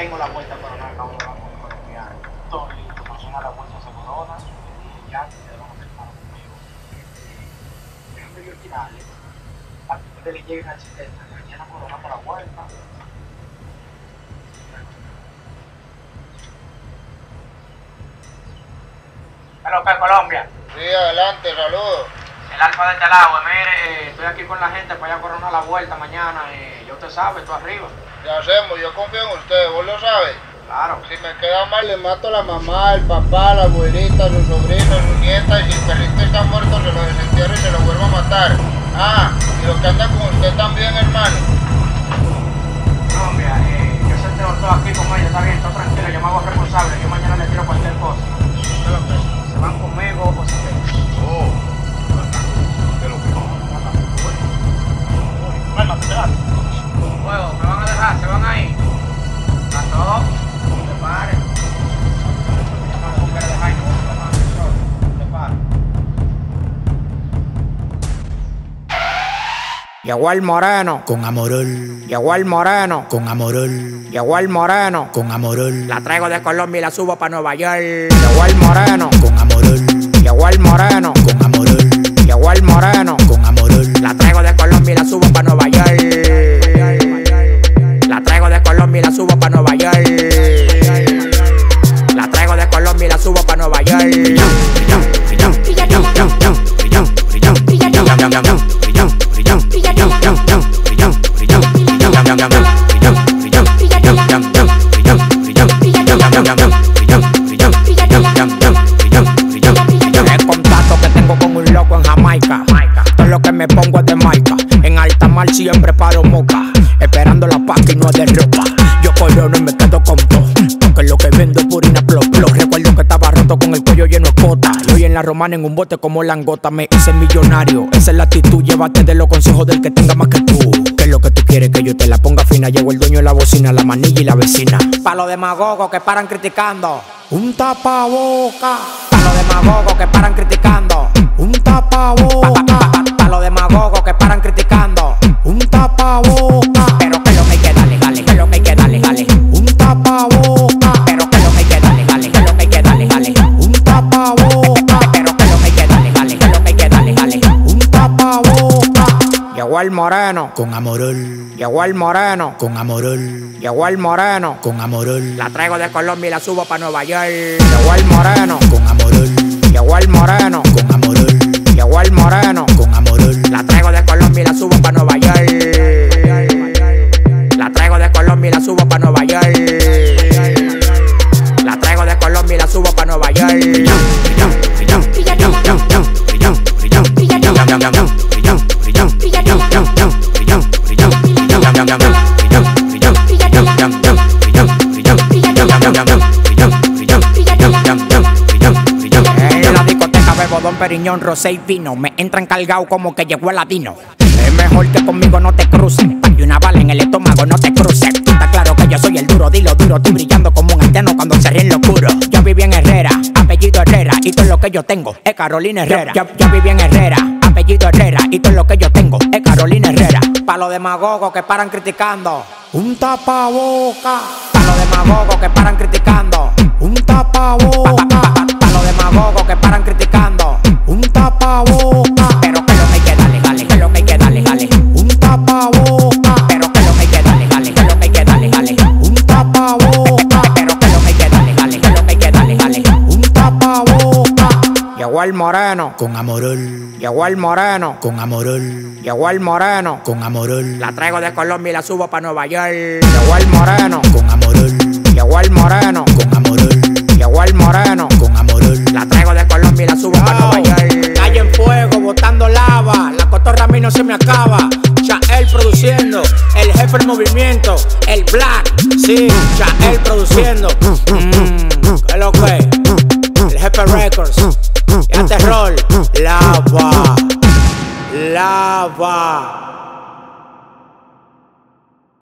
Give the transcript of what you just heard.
tengo la vuelta Corona acá uno va con colombiano. Todo listo, mañana la vuelta se Corona y ya te vamos a firmar conmigo. Déjame yo tirarle. A que ustedes le lleguen al sistema. Mañana Corona por la vuelta. Hello, ¿qué Colombia? Sí, adelante, saludos. El Alfa de este lado, mire, estoy aquí con la gente para ir a Corona la vuelta mañana. Ya usted sabe, tú arriba. ¿Qué hacemos? Yo confío en usted, vos lo sabes. Claro. Si me queda mal, le mato a la mamá, el papá, la abuelita, sus sobrinos, sus nietas, y si el perrito está muerto, se lo desentierro y se lo vuelvo a matar. Ah, y lo que anda con usted también, hermano. Colombia, yo sé que todo aquí con ellos, está bien, todo tranquilo, yo me hago responsable, yo mañana le tiro cualquier cosa. ¿Se van conmigo o se quedan? Oh, ¿qué lo que no? Bueno, fuego, me van a dejar, se van ahí. A todos, no te pares. No quiero dejar y no te pares. Llegó el moreno con amorol, llegó el moreno con amorol, llegó el moreno con amorol, la traigo de Colombia y la subo para Nueva York. Llegó el moreno con amorol, llegó el moreno con amorol, llegó el moreno con amorol, la traigo de Colombia y la subo para Nueva York. La traigo de Colombia y la subo para Nueva York. La traigo de Colombia y la subo para Nueva York. El contacto que tengo con un loco en Jamaica. Todo lo que me pongo es de marca. En alta mar siempre paro moca. Esperando la paca y no es de ropa. Yo corono y me quedo con todo. Porque lo que vendo es purina plop plop. Recuerdo que estaba roto con el cuello lleno de cota. Y hoy en la romana en un bote como langota. Me hice millonario, esa es la actitud. Llévate de los consejos del que tenga más que tú. ¿Qué es lo que tú quieres? Que yo te la ponga fina. Llegó el dueño de la bocina, la manilla y la vecina. Pa' los demagogos que paran criticando, un tapaboca. Pa' los demagogos que paran criticando, un tapaboca. Pa' los demagogos que paran criticando, un tapaboca. Pero que lo que hay que darle, dale, que lo que hay que darle, dale, un tapaboca. Pero que lo que hay que darle, dale, que lo que hay que darle, dale, un tapaboca. Pero que lo que hay que darle, dale, que lo que hay que darle, dale, un tapaboca. Llegó el moreno con amorol, llegó el moreno con amorol, llegó el moreno con amorol, la traigo de Colombia y la subo para Nueva York. Llegó el moreno con amorol, llegó el moreno con amorol, llegó el moreno con amorol, la traigo de Colombia y la subo para Nueva York. La traigo de Colombia y la subo para Nueva York. La traigo de Colombia y la subo para Nueva York. En la discoteca bebo Don Periñón, rosé y vino. Me entran cargado como que llegó el ladino. Es mejor que conmigo no te cruces. Y una bala en el estómago no te cruces. Está claro que yo soy el duro, dilo duro. Estoy brillando como un haitiano cuando se ríe en lo oscuro. Yo viví en Herrera, apellido Herrera. Y todo lo que yo tengo es Carolina Herrera. Yo viví en Herrera, apellido Herrera. Y todo lo que yo tengo es Carolina Herrera. Pa' los demagogos que paran criticando, un tapaboca. Pa' los demagogos que paran criticando, un tapaboca. Pa' los demagogos que paran criticando, un tapaboca. Pero que lo que hay que darle, dale, que lo que hay que darle, dale, un tapaboca. Pero que lo que hay que darle, dale, que lo que hay que darle, dale, un tapaboca. Pero que lo que hay que darle, dale, que lo que hay que darle, dale, un tapaboca. Llegó el moreno con amorol, llegó el moreno con amorol, llegó el moreno con amorol, la traigo de Colombia y la subo para Nueva York. Llegó el moreno con amorol, llegó el moreno con amorol, llegó el moreno con amorol, la traigo de Colombia y la subo para Nueva York. Calle en fuego, botando lava, la cotorra a mí no se me acaba. Chael produciendo, el jefe del movimiento, el Black, sí, Chael produciendo. ¿Qué es lo que? El jefe Records, y a terror, lava, lava.